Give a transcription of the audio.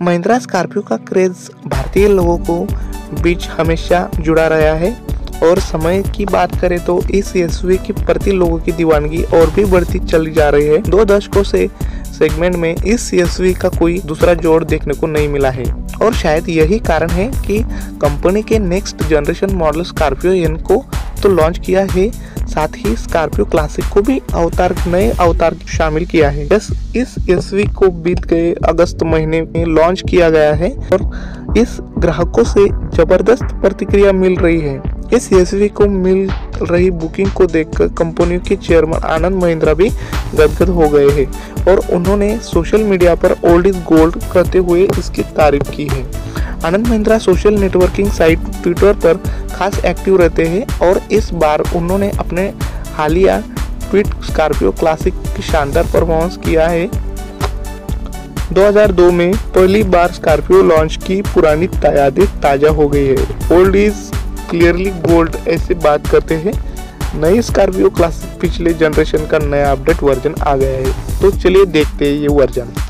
Mahindra Scorpio का craze भारतीय लोगों को बीच हमेशा जुड़ा रहा है और समय की बात करें तो इस एसयूवी के प्रति लोगों की दीवानगी और भी बढ़ती चली जा रही है। 2 दशकों से सेगमेंट में इस एसयूवी का कोई दूसरा जोड़ देखने को नहीं मिला है और शायद यही कारण है कि कंपनी के next generation model Scorpio N को तो लॉन्च किया है, साथ ही स्कॉर्पियो क्लासिक को भी नए अवतार शामिल किया है। इस एसयूवी को बीत गए अगस्त महीने में लॉन्च किया गया है और इस ग्राहकों से जबरदस्त प्रतिक्रिया मिल रही है। इस एसयूवी को मिल रही बुकिंग को देखकर कंपनी के चेयरमैन आनंद महिंद्रा भी गदगद हो गए हैं और उन्होंने सोशल मीडिया पर ओल्ड इज गोल्ड कहते हुए इसकी तारीफ की है। Anand Mahindra social networking site Twitter पर खास एक्टिव रहते हैं और इस बार उन्होंने अपने हालिया ट्वीट स्कॉर्पियो क्लासिक की शानदार परफॉर्मेंस किया है। 2002 में पहली बार स्कॉर्पियो लॉन्च की पुरानी यादें ताजा हो गई है। ओल्ड इज क्लियरली गोल्ड ऐसे बात करते हैं। नई स्कॉर्पियो क्लासिक पिछले जनरेशन का नया अपडेट वर्जन आ गया है, तो चलिए देखते हैं ये वर्जन।